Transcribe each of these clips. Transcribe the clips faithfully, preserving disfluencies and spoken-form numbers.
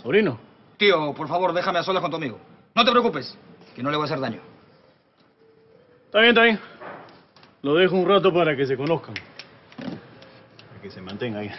Sobrino. Tío, por favor, déjame a solas con tu amigo. No te preocupes, que no le voy a hacer daño. Está bien, está bien. Lo dejo un rato para que se conozcan. Para que se mantenga ahí.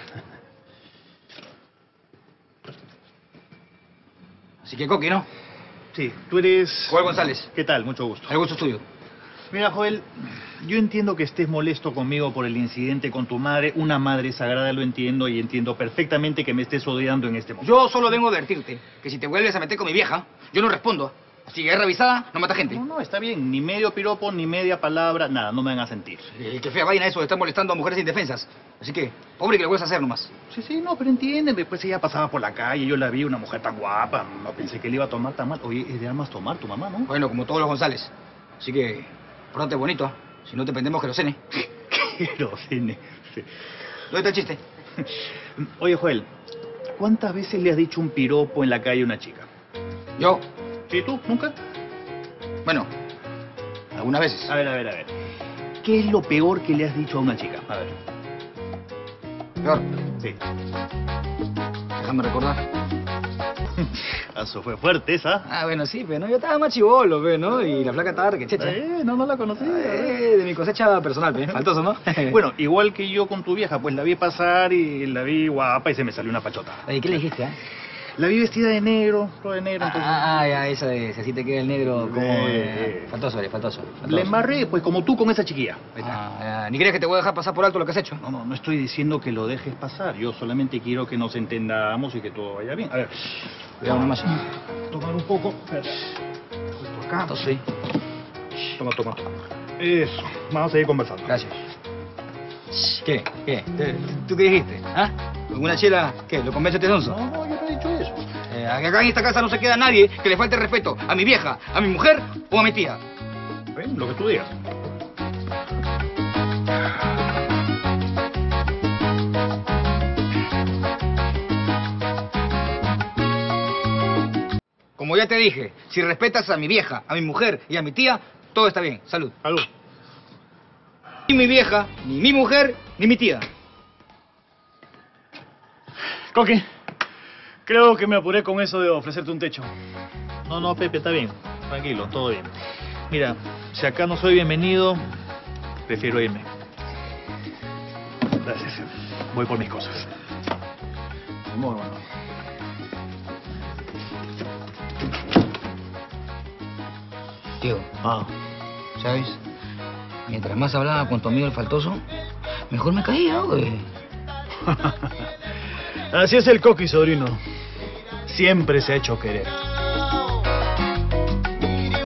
Así que, Coqui, ¿no? Sí, tú eres... Joel González. ¿Qué tal? Mucho gusto. El gusto es tuyo. Mira, Joel, yo entiendo que estés molesto conmigo por el incidente con tu madre. Una madre sagrada, lo entiendo, y entiendo perfectamente que me estés odiando en este momento. Yo solo vengo a advertirte que si te vuelves a meter con mi vieja, yo no respondo. Si guerra avisada, no mata gente. No, no, está bien. Ni medio piropo, ni media palabra, nada, no me van a sentir. Eh, qué fea vaina eso de estar molestando a mujeres indefensas. Así que, pobre que lo vuelvas a hacer nomás. Sí, sí, no, pero entienden. Después ella pasaba por la calle, yo la vi, una mujer tan guapa. No pensé que le iba a tomar tan mal. Oye, es de armas tomar tu mamá, ¿no? Bueno, como todos los González. Así que, pronto bonito. Si no te prendemos querosene. Querosene. Sí. ¿Dónde está el chiste? Oye, Joel, ¿cuántas veces le has dicho un piropo en la calle a una chica? ¿Yo? ¿Sí, tú? ¿Nunca? Bueno, algunas veces. A ver, a ver, a ver. ¿Qué es lo peor que le has dicho a una chica? A ver. ¿Peor? Sí. Déjame recordar. Eso fue fuerte, esa. Ah, bueno, sí, pero no, yo estaba más chivolo, pe, ¿no? Y la flaca estaba requechecha. Eh, no, no la conocí. Eh, de mi cosecha personal, pe. Faltoso, ¿no? Bueno, igual que yo con tu vieja, pues la vi pasar y la vi guapa y se me salió una pachota. Oye, ¿qué le dijiste, ah? La vi vestida de negro, todo de negro, entonces... Ah, ah, ya, esa de si así te queda el negro, como... Eh, Eh, faltoso, eh, faltoso, faltoso. Le embarré, pues como tú con esa chiquilla. Ahí está. Ah, ya. Ni crees que te voy a dejar pasar por alto lo que has hecho. No, no, no estoy diciendo que lo dejes pasar. Yo solamente quiero que nos entendamos y que todo vaya bien. A ver, Cuidado nomás. tomar un poco. Espera. Esto acá. Faltoso, sí. Toma, toma. Eso. Vamos a seguir conversando. Gracias. ¿Qué? ¿Qué? ¿Te- ¿Tú qué dijiste? ¿Ah? ¿Alguna chela? ¿Qué? ¿Lo convence este sonso? No, no, yo no he dicho eso. Eh, acá en esta casa no se queda nadie que le falte respeto a mi vieja, a mi mujer o a mi tía. Ven, lo que tú digas. Como ya te dije, si respetas a mi vieja, a mi mujer y a mi tía, todo está bien. Salud. Salud. Ni mi vieja, ni mi mujer, ni mi tía. Coqui, creo que me apuré con eso de ofrecerte un techo. No, no, Pepe, está bien. Tranquilo, todo bien. Mira, si acá no soy bienvenido, prefiero irme. Gracias. Voy por mis cosas. Muy bueno. Tío, Ah. ¿sabes? Mientras más hablaba con tu amigo el faltoso, mejor me caía, güey. Así es el Coqui, sobrino. Siempre se ha hecho querer.